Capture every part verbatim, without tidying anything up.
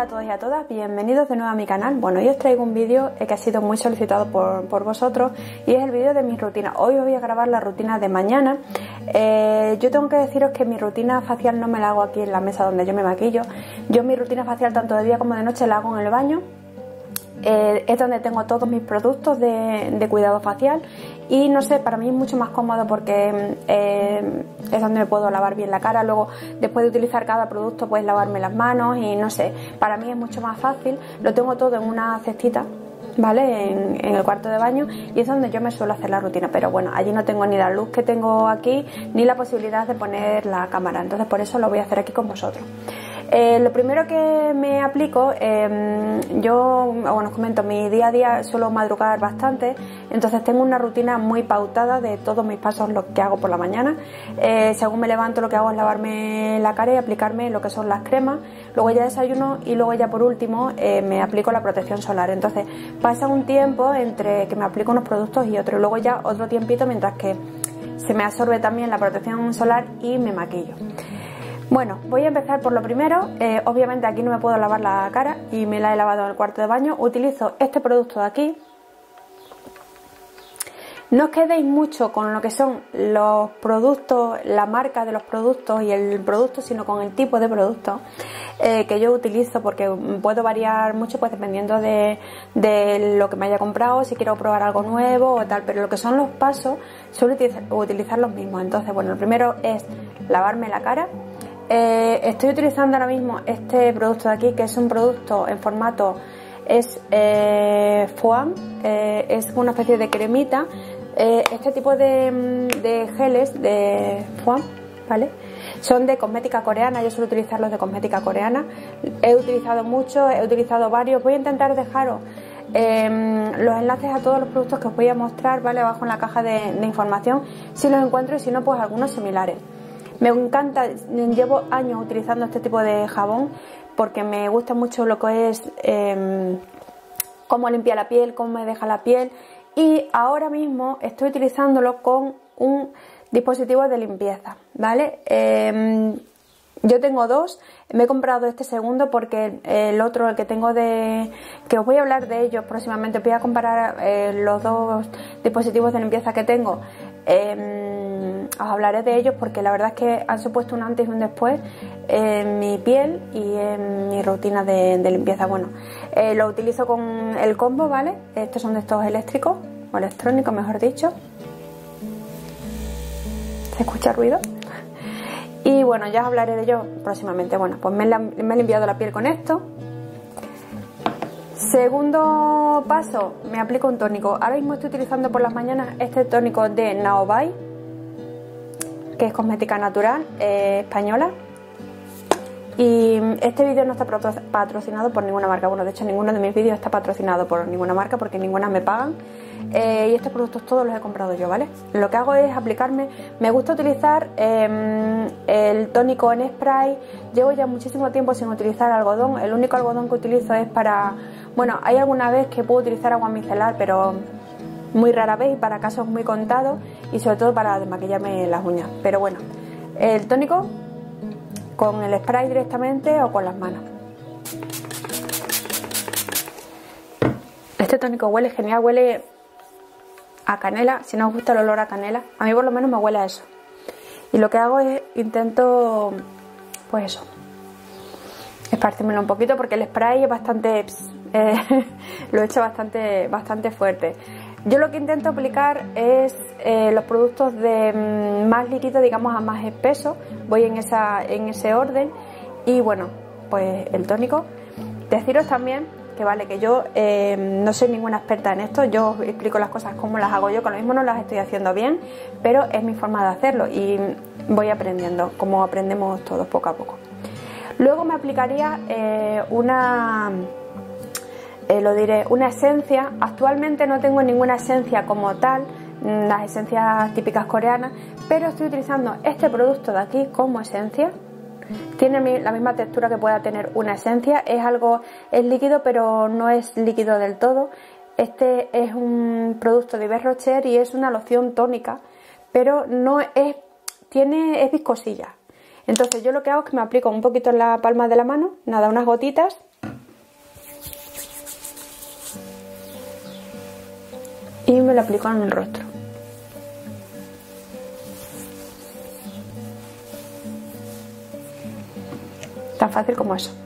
a todos y a todas, bienvenidos de nuevo a mi canal. Bueno, hoy os traigo un vídeo que ha sido muy solicitado por, por vosotros y es el vídeo de mi rutina. Hoy os voy a grabar la rutina de mañana. Eh, yo tengo que deciros que mi rutina facial no me la hago aquí en la mesa donde yo me maquillo. Yo mi rutina facial tanto de día como de noche la hago en el baño. Eh, es donde tengo todos mis productos de, de cuidado facial y no sé, para mí es mucho más cómodo porque eh, es donde me puedo lavar bien la cara. Luego, después de utilizar cada producto, pues lavarme las manos y no sé, para mí es mucho más fácil. Lo tengo todo en una cestita, ¿vale? En, en el cuarto de baño, y es donde yo me suelo hacer la rutina, pero bueno, allí no tengo ni la luz que tengo aquí ni la posibilidad de poner la cámara, entonces por eso lo voy a hacer aquí con vosotros. Eh, lo primero que me aplico, eh, yo, bueno, os comento, mi día a día suelo madrugar bastante, entonces tengo una rutina muy pautada de todos mis pasos, lo que hago por la mañana. Eh, según me levanto, lo que hago es lavarme la cara y aplicarme lo que son las cremas, luego ya desayuno y luego ya por último eh, me aplico la protección solar. Entonces pasa un tiempo entre que me aplico unos productos y otros, y luego ya otro tiempito mientras que se me absorbe también la protección solar y me maquillo. Bueno, voy a empezar por lo primero. Eh, obviamente aquí no me puedo lavar la cara y me la he lavado en el cuarto de baño. Utilizo este producto de aquí. No os quedéis mucho con lo que son los productos, la marca de los productos y el producto, sino con el tipo de producto eh, que yo utilizo, porque puedo variar mucho pues dependiendo de, de lo que me haya comprado, si quiero probar algo nuevo o tal, pero lo que son los pasos suelo utilizar, utilizar los mismos. Entonces, bueno, el primero es lavarme la cara. Eh, estoy utilizando ahora mismo este producto de aquí, que es un producto en formato, es eh, foam, eh, es una especie de cremita. Eh, este tipo de, de geles de foam, ¿vale? Son de cosmética coreana, yo suelo utilizarlos de cosmética coreana. He utilizado muchos, he utilizado varios. Voy a intentar dejaros eh, los enlaces a todos los productos que os voy a mostrar, ¿vale? Abajo en la caja de, de información, si los encuentro, y si no, pues algunos similares. Me encanta, llevo años utilizando este tipo de jabón porque me gusta mucho lo que es eh, cómo limpia la piel, cómo me deja la piel, y ahora mismo estoy utilizándolo con un dispositivo de limpieza, ¿vale? Eh, yo tengo dos, me he comprado este segundo porque el otro, el que tengo de, que os voy a hablar de ellos próximamente, voy a comparar eh, los dos dispositivos de limpieza que tengo. Eh, os hablaré de ellos porque la verdad es que han supuesto un antes y un después en mi piel y en mi rutina de, de limpieza. Bueno, eh, lo utilizo con el combo, ¿vale? Estos son de estos eléctricos, o electrónicos mejor dicho. ¿Se escucha ruido? Y bueno, ya os hablaré de ellos próximamente. Bueno, pues me, me he limpiado la piel con esto. Segundo paso, me aplico un tónico. Ahora mismo estoy utilizando por las mañanas este tónico de Naobai, que es cosmética natural eh, española. Y este vídeo no está patrocinado por ninguna marca. Bueno, de hecho ninguno de mis vídeos está patrocinado por ninguna marca porque ninguna me pagan. Eh, y estos productos todos los he comprado yo, ¿vale? Lo que hago es aplicarme. Me gusta utilizar eh, el tónico en spray. Llevo ya muchísimo tiempo sin utilizar algodón. El único algodón que utilizo es para... Bueno, hay alguna vez que puedo utilizar agua micelar, pero muy rara vez y para casos muy contados, y sobre todo para desmaquillarme las uñas. Pero bueno, el tónico con el spray directamente o con las manos. Este tónico huele genial, huele a canela. Si no os gusta el olor a canela, a mí por lo menos me huele a eso. Y lo que hago es intento, pues eso, esparcírmelo un poquito porque el spray es bastante, eh, lo he hecho bastante, bastante fuerte. Yo lo que intento aplicar es eh, los productos de mm, más líquido, digamos, a más espeso. Voy en, esa, en ese orden. Y bueno, pues el tónico. Deciros también que vale, que yo eh, no soy ninguna experta en esto. Yo os explico las cosas como las hago yo, con lo mismo no las estoy haciendo bien, pero es mi forma de hacerlo y voy aprendiendo, como aprendemos todos poco a poco. Luego me aplicaría eh, una... Eh, lo diré, una esencia. Actualmente no tengo ninguna esencia como tal, las esencias típicas coreanas, pero estoy utilizando este producto de aquí como esencia. Tiene la misma textura que pueda tener una esencia, es algo, es líquido pero no es líquido del todo. Este es un producto de Yves Rocher y es una loción tónica, pero no es, tiene, es viscosilla. Entonces yo lo que hago es que me aplico un poquito en la palma de la mano, nada, unas gotitas. me lo aplico en el rostro. Tan fácil como eso.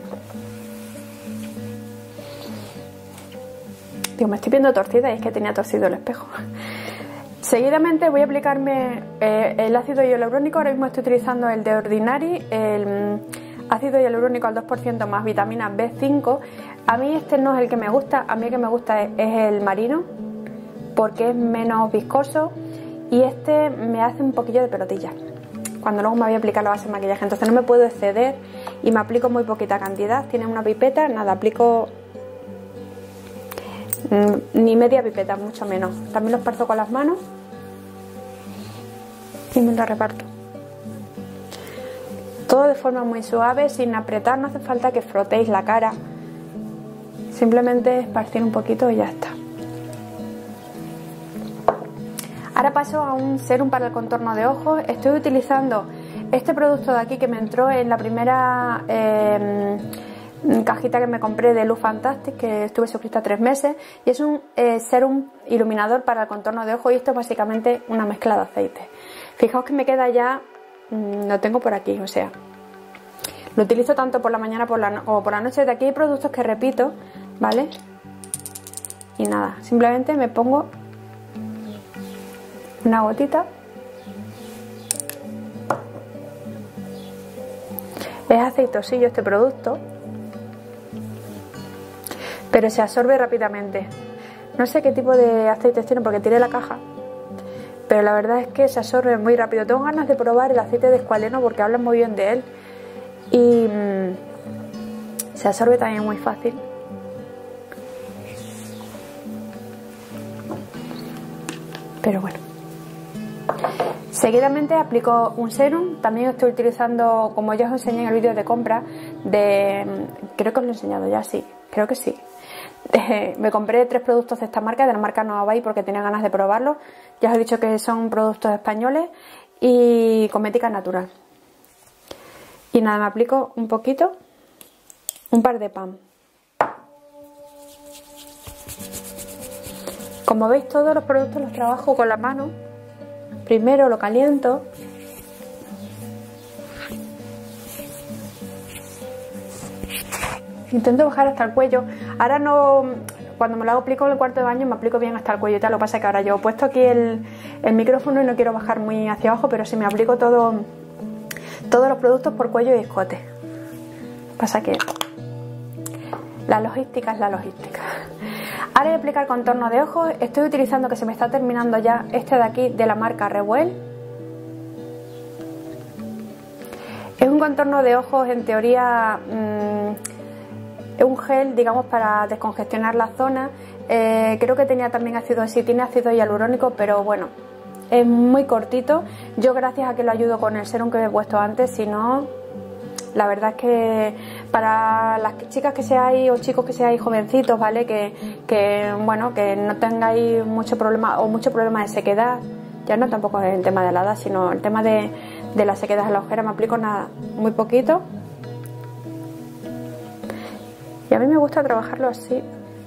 Digo, me estoy viendo torcida y es que tenía torcido el espejo. Seguidamente voy a aplicarme eh, el ácido hialurónico. Ahora mismo estoy utilizando el de Ordinary, el ácido hialurónico al dos por ciento más vitamina B cinco. A mí este no es el que me gusta, a mí el que me gusta es, es el marino, porque es menos viscoso y este me hace un poquillo de pelotilla cuando luego me voy a aplicar la base de maquillaje, entonces no me puedo exceder y me aplico muy poquita cantidad. Tiene una pipeta, nada, aplico mmm, ni media pipeta, mucho menos. También lo esparzo con las manos y me la reparto. Todo de forma muy suave, sin apretar, no hace falta que frotéis la cara, simplemente esparcir un poquito y ya está. Ahora paso a un serum para el contorno de ojos. Estoy utilizando este producto de aquí que me entró en la primera eh, cajita que me compré de Look Fantastic, que estuve suscrita tres meses, y es un eh, serum iluminador para el contorno de ojos, y esto es básicamente una mezcla de aceite. Fijaos que me queda ya, mmm, lo tengo por aquí, o sea, lo utilizo tanto por la mañana por la no como por la noche. De aquí hay productos que repito, ¿vale? Y nada, simplemente me pongo una gotita. Es aceitosillo este producto, pero se absorbe rápidamente. No sé qué tipo de aceites tiene porque tiré la caja, pero la verdad es que se absorbe muy rápido. Tengo ganas de probar el aceite de escualeno porque hablan muy bien de él y mmm, se absorbe también muy fácil. Pero bueno. Seguidamente aplico un serum. También estoy utilizando, como ya os enseñé en el vídeo de compra, de creo que os lo he enseñado ya, sí, creo que sí. Eh, me compré tres productos de esta marca, de la marca Nova Bay, porque tenía ganas de probarlos. Ya os he dicho que son productos españoles y cosmética natural. Y nada, me aplico un poquito, un par de pam. Como veis, todos los productos los trabajo con la mano. Primero lo caliento. Intento bajar hasta el cuello. Ahora no, cuando me lo aplico en el cuarto de baño me aplico bien hasta el cuello y tal. Lo que pasa es que ahora yo he puesto aquí el, el micrófono y no quiero bajar muy hacia abajo, pero sí me aplico todo, todos los productos por cuello y escote. Pasa que la logística es la logística. Ahora voy a aplicar contorno de ojos. Estoy utilizando, que se me está terminando ya, este de aquí de la marca Revuel. Es un contorno de ojos, en teoría, mmm, es un gel, digamos, para descongestionar la zona. Eh, creo que tenía también ácido, sí, tiene ácido hialurónico, pero bueno, es muy cortito. Yo, gracias a que lo ayudo con el serum que me he puesto antes, si no, la verdad es que para las chicas que seáis o chicos que seáis jovencitos, ¿vale? Que, que bueno, que no tengáis mucho problema o mucho problema de sequedad. Ya no tampoco es el tema de la edad, sino el tema de, de la sequedad en la ojera. Me aplico nada, muy poquito. Y a mí me gusta trabajarlo así.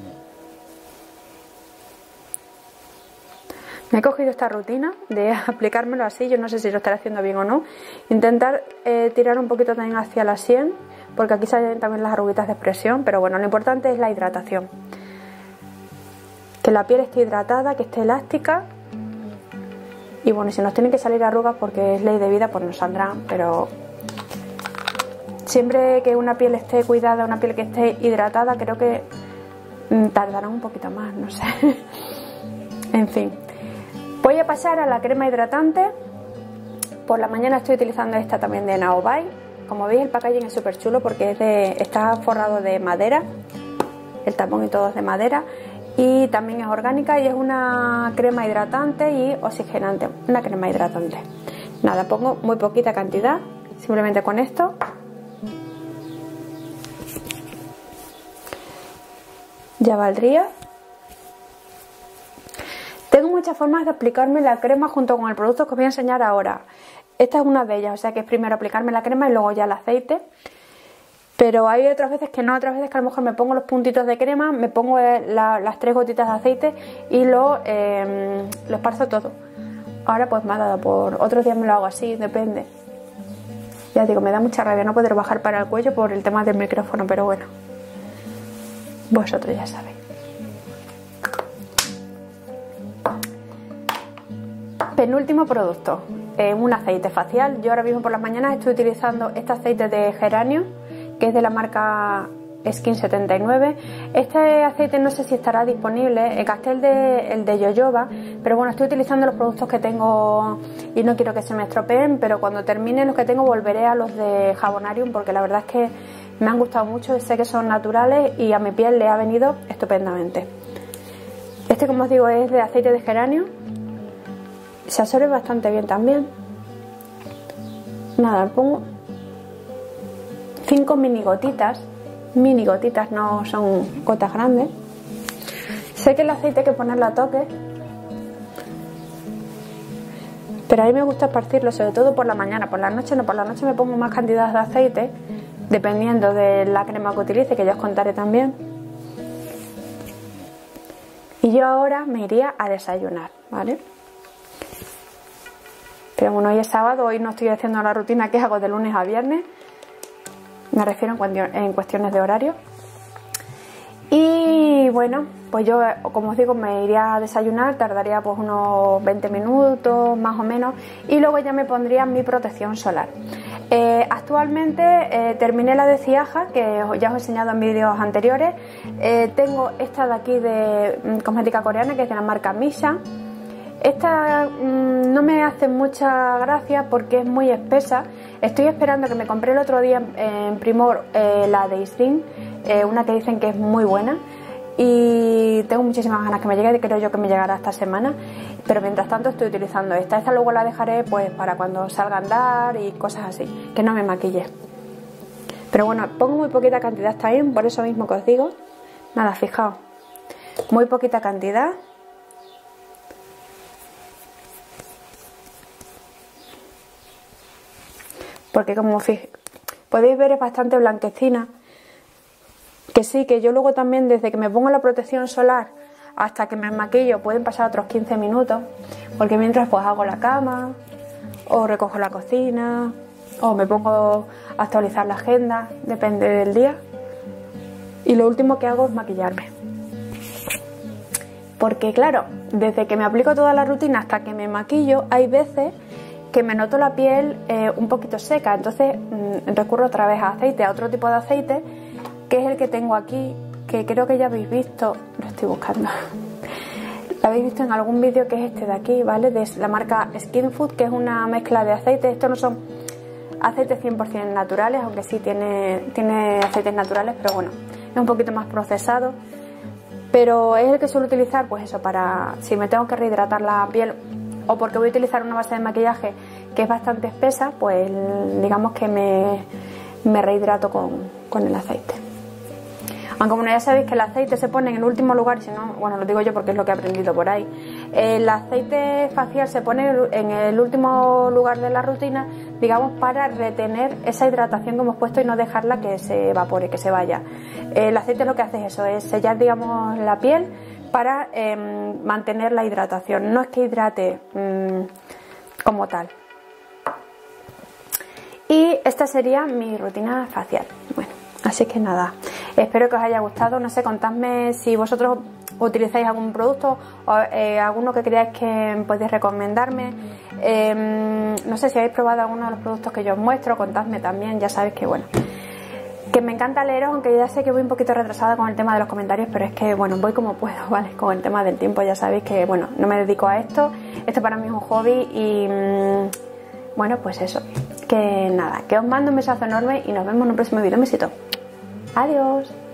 Me he cogido esta rutina de aplicármelo así. Yo no sé si lo estaré haciendo bien o no. Intentar eh, tirar un poquito también hacia la sien, porque aquí salen también las arruguitas de expresión. Pero bueno, lo importante es la hidratación. Que la piel esté hidratada, que esté elástica. Y bueno, si nos tienen que salir arrugas porque es ley de vida, pues nos saldrán. Pero siempre que una piel esté cuidada, una piel que esté hidratada, creo que tardarán un poquito más, no sé. En fin. Voy a pasar a la crema hidratante. Por la mañana estoy utilizando esta también de Nova Bay. Como veis, el packaging es súper chulo porque es de, está forrado de madera. El tapón y todo es de madera. Y también es orgánica y es una crema hidratante y oxigenante. Una crema hidratante. Nada, pongo muy poquita cantidad. Simplemente con esto. Ya valdría. Tengo muchas formas de aplicarme la crema junto con el producto que os voy a enseñar ahora. Esta es una de ellas, o sea que es primero aplicarme la crema y luego ya el aceite. Pero hay otras veces que no, otras veces que a lo mejor me pongo los puntitos de crema, me pongo la, las tres gotitas de aceite y lo, eh, lo esparzo todo. Ahora pues me ha dado por... Otros días me lo hago así, depende. Ya digo, me da mucha rabia no poder bajar para el cuello por el tema del micrófono, pero bueno. Vosotros ya sabéis. Penúltimo producto, eh, un aceite facial. Yo ahora mismo por las mañanas estoy utilizando este aceite de geranio, que es de la marca Skin setenta y nueve. Este aceite no sé si estará disponible, gasté el de, el de Jojoba, pero bueno, estoy utilizando los productos que tengo y no quiero que se me estropeen, pero cuando termine los que tengo volveré a los de Jabonarium, porque la verdad es que me han gustado mucho, sé que son naturales y a mi piel le ha venido estupendamente. Este, como os digo, es de aceite de geranio, se absorbe bastante bien también. Nada, le pongo cinco mini gotitas, mini gotitas, no son gotas grandes. Sé que el aceite hay que ponerlo a toque, pero a mí me gusta esparcirlo sobre todo por la mañana. Por la noche no, por la noche me pongo más cantidad de aceite dependiendo de la crema que utilice, que ya os contaré también. Y yo ahora me iría a desayunar, ¿vale? Pero bueno, hoy es sábado, hoy no estoy haciendo la rutina que hago de lunes a viernes. Me refiero en cuestiones de horario. Y bueno, pues yo, como os digo, me iría a desayunar, tardaría pues unos veinte minutos más o menos, y luego ya me pondría mi protección solar. Eh, actualmente eh, terminé la de Ciaja, que ya os he enseñado en vídeos anteriores. Eh, tengo esta de aquí de mm, cosmética coreana, que es de la marca Misha. Esta mmm, no me hace mucha gracia porque es muy espesa. Estoy esperando, que me compré el otro día en Primor eh, la de Isrin, eh, una que dicen que es muy buena, y tengo muchísimas ganas que me llegue, creo yo que me llegará esta semana, pero mientras tanto estoy utilizando esta. Esta luego la dejaré pues para cuando salga a andar y cosas así, que no me maquille. Pero bueno, pongo muy poquita cantidad también, por eso mismo que os digo. Nada, fijaos, muy poquita cantidad. Porque como podéis ver es bastante blanquecina, que sí, que yo luego también desde que me pongo la protección solar hasta que me maquillo pueden pasar otros quince minutos, porque mientras pues hago la cama o recojo la cocina o me pongo a actualizar la agenda, depende del día, y lo último que hago es maquillarme. Porque claro, desde que me aplico toda la rutina hasta que me maquillo hay veces que me noto la piel eh, un poquito seca, entonces mmm, recurro otra vez a aceite, a otro tipo de aceite, que es el que tengo aquí, que creo que ya habéis visto, lo estoy buscando, lo habéis visto en algún vídeo, que es este de aquí, ¿vale? De la marca Skin Food, que es una mezcla de aceites. Estos no son aceites cien por cien naturales, aunque sí tiene, tiene aceites naturales, pero bueno, es un poquito más procesado, pero es el que suelo utilizar, pues eso, para si me tengo que rehidratar la piel, o porque voy a utilizar una base de maquillaje que es bastante espesa, pues digamos que me, me rehidrato con, con el aceite. Aunque bueno, ya sabéis que el aceite se pone en el último lugar, si no, bueno, lo digo yo porque es lo que he aprendido por ahí. El aceite facial se pone en el último lugar de la rutina, digamos, para retener esa hidratación que hemos puesto y no dejarla que se evapore, que se vaya. El aceite lo que hace es eso, es sellar, digamos, la piel para eh, mantener la hidratación. No es que hidrate mmm, como tal. Y esta sería mi rutina facial. Bueno, así que nada, espero que os haya gustado. No sé, contadme si vosotros utilizáis algún producto o eh, alguno que creáis que podéis recomendarme. Eh, no sé si habéis probado alguno de los productos que yo os muestro, contadme también. Ya sabéis que bueno, que me encanta leeros, aunque ya sé que voy un poquito retrasada con el tema de los comentarios, pero es que bueno, voy como puedo, ¿vale? Con el tema del tiempo, ya sabéis que bueno, no me dedico a esto, esto para mí es un hobby y mmm, bueno, pues eso, que nada, que os mando un besazo enorme y nos vemos en un próximo vídeo. Un besito, adiós.